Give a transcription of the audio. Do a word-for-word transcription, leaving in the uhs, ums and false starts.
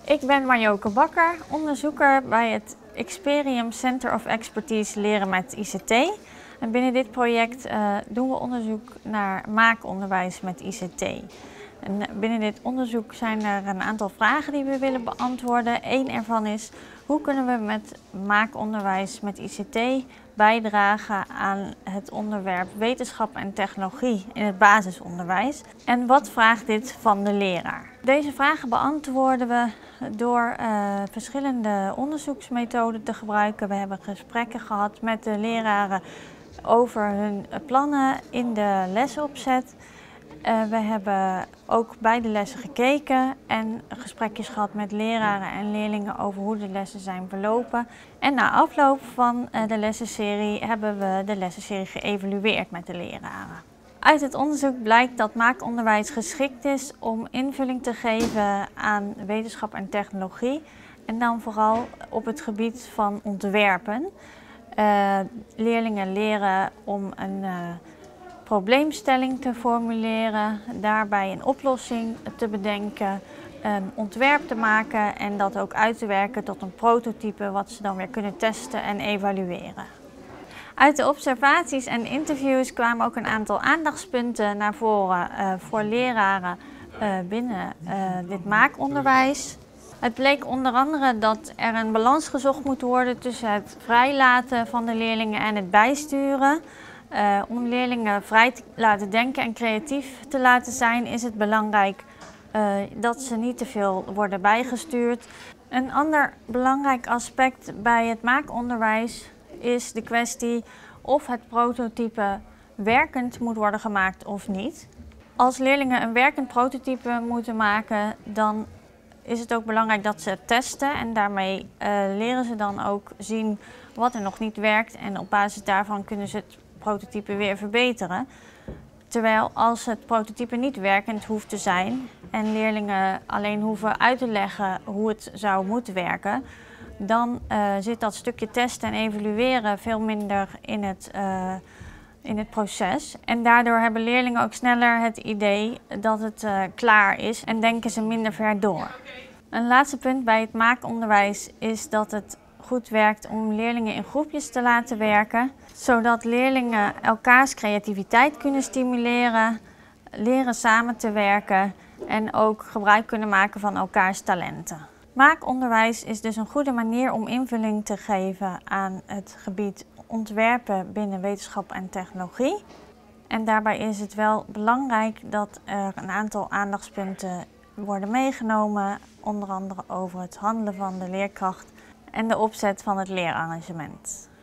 Ik ben Marjoke Bakker, onderzoeker bij het Experium Center of Expertise Leren met I C T. En binnen dit project uh, doen we onderzoek naar maakonderwijs met I C T. En binnen dit onderzoek zijn er een aantal vragen die we willen beantwoorden. Eén ervan is, hoe kunnen we met maakonderwijs met I C T bijdragen aan het onderwerp wetenschap en technologie in het basisonderwijs? En wat vraagt dit van de leraar? Deze vragen beantwoorden we door uh, verschillende onderzoeksmethoden te gebruiken. We hebben gesprekken gehad met de leraren over hun plannen in de lesopzet. Uh, we hebben ook bij de lessen gekeken en gesprekjes gehad met leraren en leerlingen over hoe de lessen zijn verlopen. En na afloop van uh, de lessenserie hebben we de lessenserie geëvalueerd met de leraren. Uit het onderzoek blijkt dat maakonderwijs geschikt is om invulling te geven aan wetenschap en technologie. En dan vooral op het gebied van ontwerpen. Uh, leerlingen leren om een uh, probleemstelling te formuleren, daarbij een oplossing te bedenken, een ontwerp te maken en dat ook uit te werken tot een prototype wat ze dan weer kunnen testen en evalueren. Uit de observaties en interviews kwamen ook een aantal aandachtspunten naar voren uh, voor leraren uh, binnen uh, dit maakonderwijs. Het bleek onder andere dat er een balans gezocht moet worden tussen het vrijlaten van de leerlingen en het bijsturen. Uh, om leerlingen vrij te laten denken en creatief te laten zijn, is het belangrijk uh, dat ze niet te veel worden bijgestuurd. Een ander belangrijk aspect bij het maakonderwijs is de kwestie of het prototype werkend moet worden gemaakt of niet. Als leerlingen een werkend prototype moeten maken, dan is het ook belangrijk dat ze het testen en daarmee uh, leren ze dan ook zien wat er nog niet werkt en op basis daarvan kunnen ze het prototype weer verbeteren. Terwijl als het prototype niet werkend hoeft te zijn en leerlingen alleen hoeven uit te leggen hoe het zou moeten werken, dan uh, zit dat stukje testen en evalueren veel minder in het, uh, in het proces. En daardoor hebben leerlingen ook sneller het idee dat het uh, klaar is en denken ze minder ver door. Een laatste punt bij het maakonderwijs is dat het goed werkt om leerlingen in groepjes te laten werken, zodat leerlingen elkaars creativiteit kunnen stimuleren, leren samen te werken en ook gebruik kunnen maken van elkaars talenten. Maakonderwijs is dus een goede manier om invulling te geven aan het gebied ontwerpen binnen wetenschap en technologie. En daarbij is het wel belangrijk dat er een aantal aandachtspunten worden meegenomen, onder andere over het handelen van de leerkracht en de opzet van het leerarrangement.